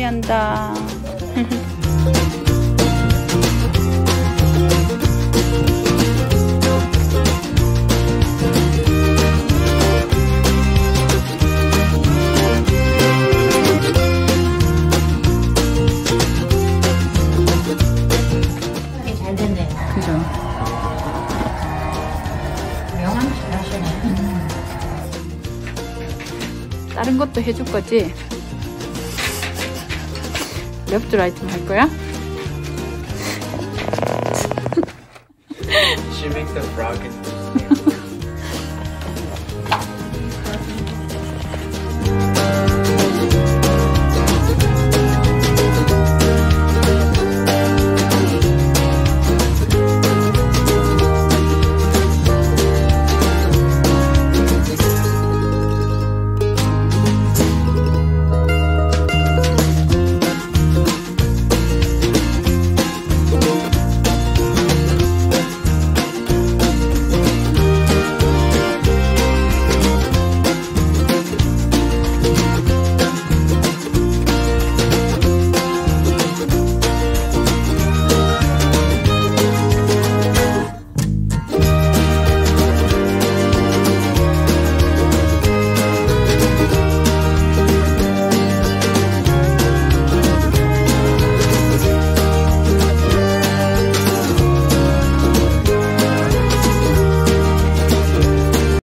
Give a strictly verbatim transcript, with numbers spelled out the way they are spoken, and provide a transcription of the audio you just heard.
열심히 한다. 잘 됐네. 그죠? 명함 잘하시네. 음. 다른 것도 해줄 거지? 레프트 라이트 할 거야? She makes the frog.